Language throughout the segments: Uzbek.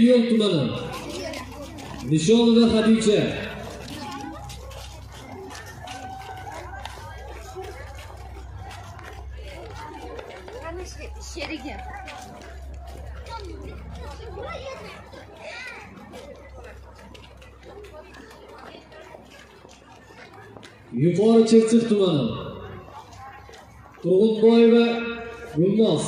Yo'l tumani. Nishonida Xadicha. Sherigi. Yuqori Chirchiq tumani. Turg'unboyeva Gulnoz.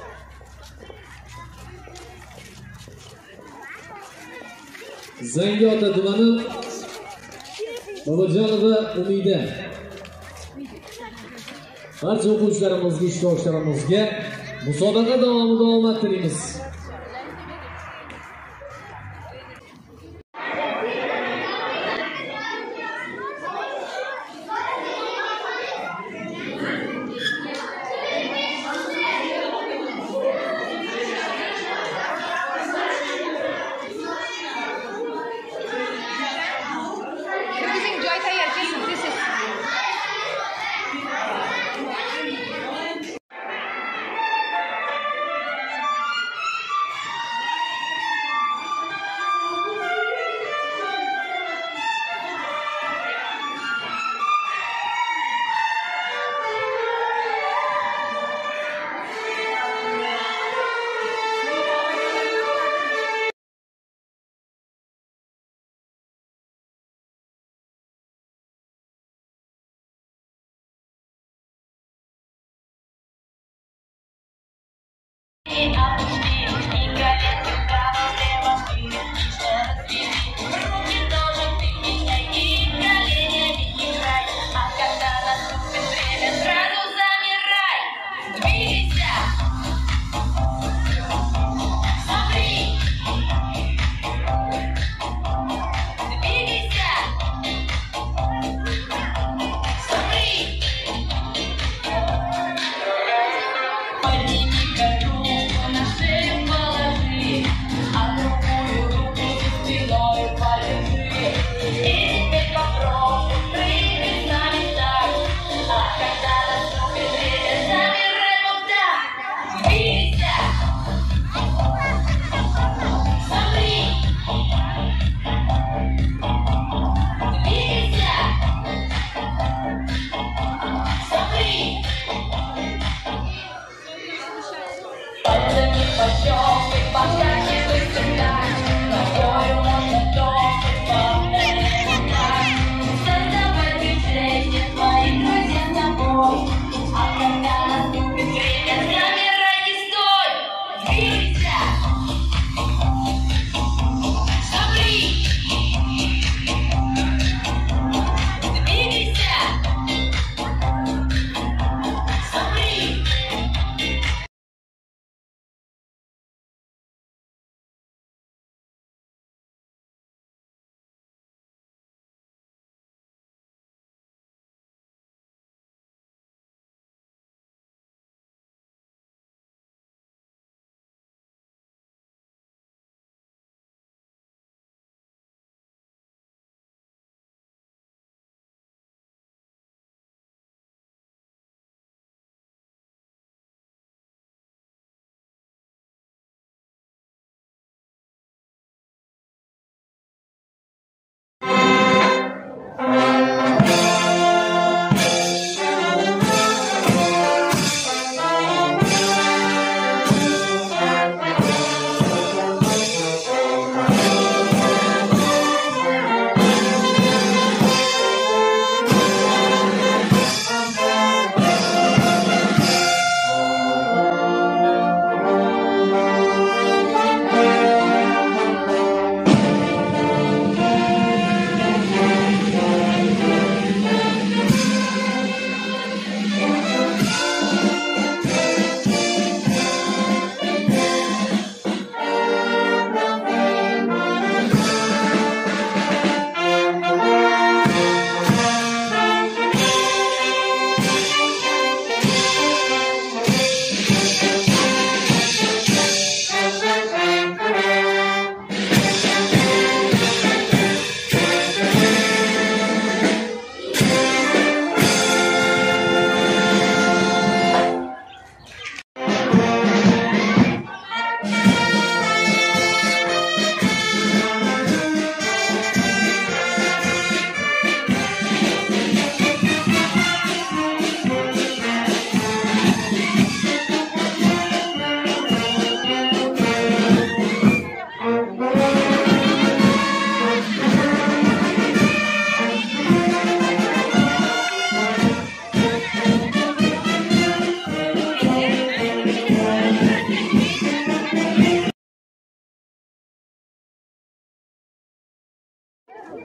Zangiota tumani. Bobojonova Umida. Barcha o'quvchilarimizga, ishtirokchilarimizga musobaqa davomida omad tilaymiz. Подними руку на шею.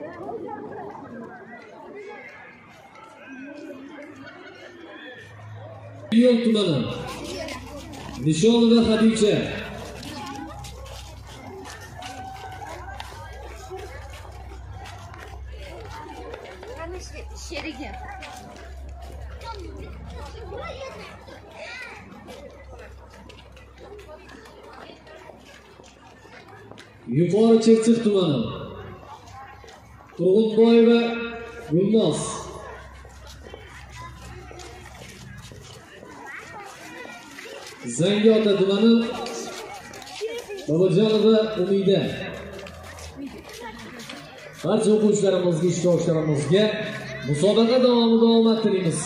Yo'l tumani. Nishonova Xadicha. Sherigi. Yuqori Chirchiq tumani. Turg'unboyeva Gulnoz. Zangiota tumani. Bobojonova Umida. Barcha o'quvchilarimizga, ishtirokchilarimizga musobaqa davomida omad tilaymiz.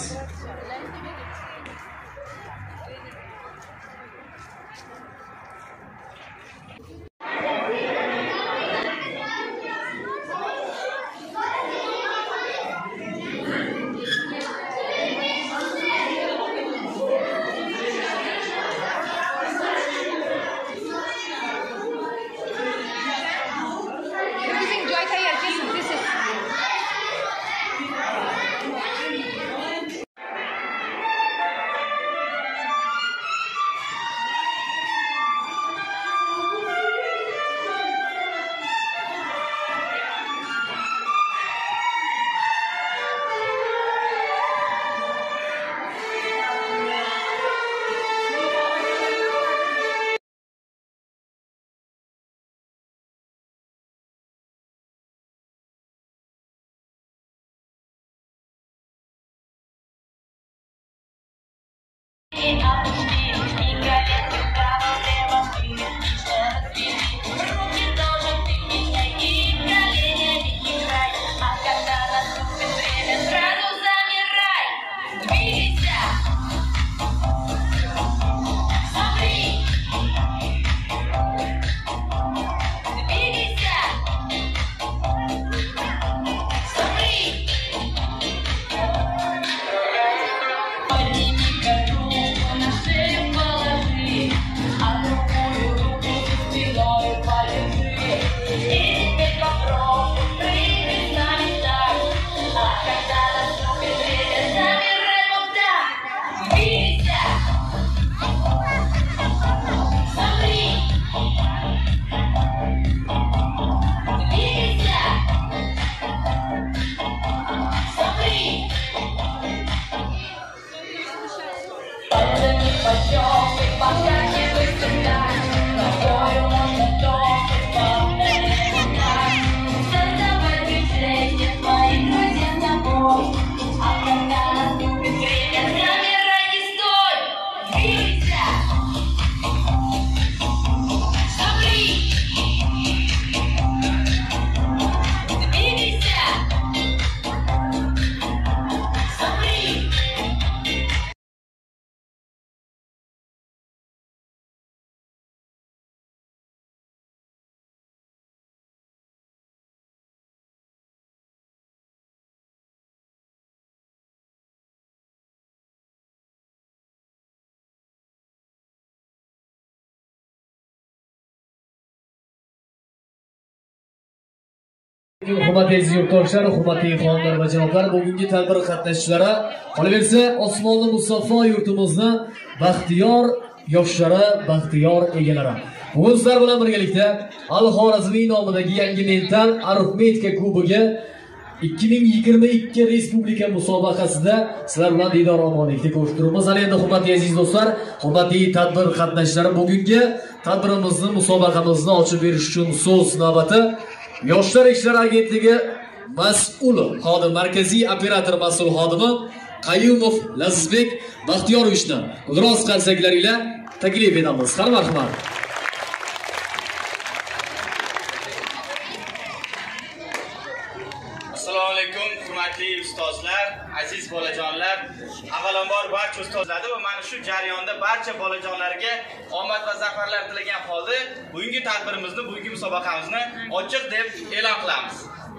Hurmatli yurtdoshlar, hurmatli xonimlar va janoblar, bugungi tadbir qatnashchilari, qolaversa Osmonni musaffo yurtimizni baxtiyor yoshlari, baxtiyor egalari. Bugun sizlar bilan birgalikda Al-Xorazmiy nomidagi yangi mental arifmetika kubogi 2022 respublika musobaqasida sizlar bilan diydor omonlikda ko'rishtiramiz. Ana endi hurmatli aziz do'stlar, hurmatli tadbir qatnashchilari, bugungi tadbirimizni, musobaqamizni ochib berish uchun so'z navbati Yoshlar ishlari agentligi mas'ul xodim, markaziy operator mas'ul xodimi Qayumov Lazizbek Baxtiyorovичni biroz qarsaklari bilan taklif etamiz. Qani marhamat. Assalomu alaykum, hurmatli ustozlar, aziz bolajonlar. Avvalambor barcha ustozlarga va mana shu jarayonda barcha bolajonlarga omad va zafarlar tilagan holda bugungi tadbirimizni, bugungi musobaqamizni ochiq deb e'lon qilamiz.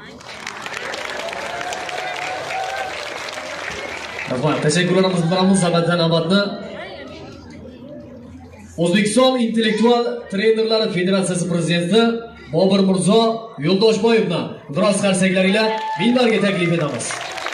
Rahmat, tashakkurlarimiz bildiramiz. Sabadan amadni O'zbekiston Intellektual Trenerlar Federatsiyasi prezidenti Bobur Mirzo Yo'ldoshboyevni biroz qarsaklaringlar minbarga taklif etamiz.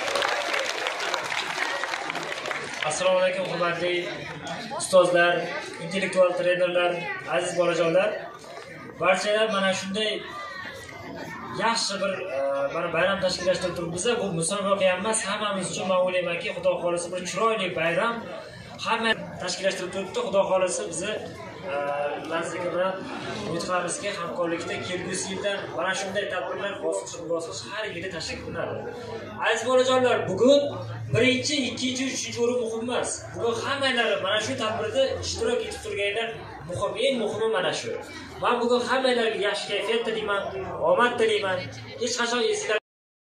Assalomu alaykum hurmatli ustozlar, intellektual trenerlar, aziz bolajonlar. Barchalar mana shunday yaxshi bir mana bayram tashkillashtirib turibmiz. Bu musobaqa emas, hammamiz uchun men o'ylaymanki, Xudo xolisa bir chiroyli bayram hamma tashkillashtirib turibdi. Xudo xolisa bizni Lansika bilan umid qilamizki, hamkorlikda kelgusi yildan mana shunday tadbirlar bosqichma-bosqich har yili tashkil qilinadi. Aziz bolajonlar, bugun birinchi, ikkinchi, uchinchi o'rin muhim emas. Bugun hammalari mana shu tadbirda ishtirok etib turganlar muhim, eng muhimi mana shu. Men bugun hammalarga yaxshi kayfiyat tilayman, omad tilayman. Hech qachon esinglar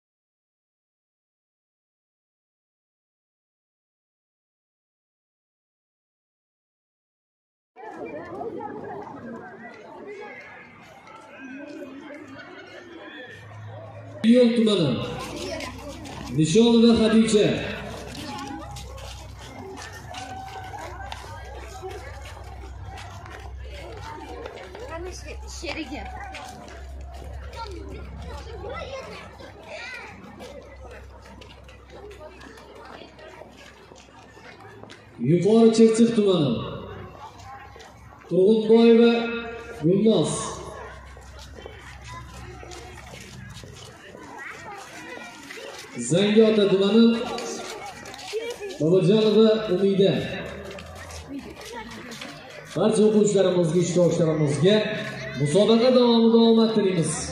Yo'l tumani. Nishonova Xadicha. Sherigi. Yuqori Chirchiq tumani. Turg'unboyeva Gulnoz. Zangiota tumani. Bobojonova Umida. Barcha o'quvchilarimizga, ishtirokchilarimizga musobaqa davomida omad tilaymiz.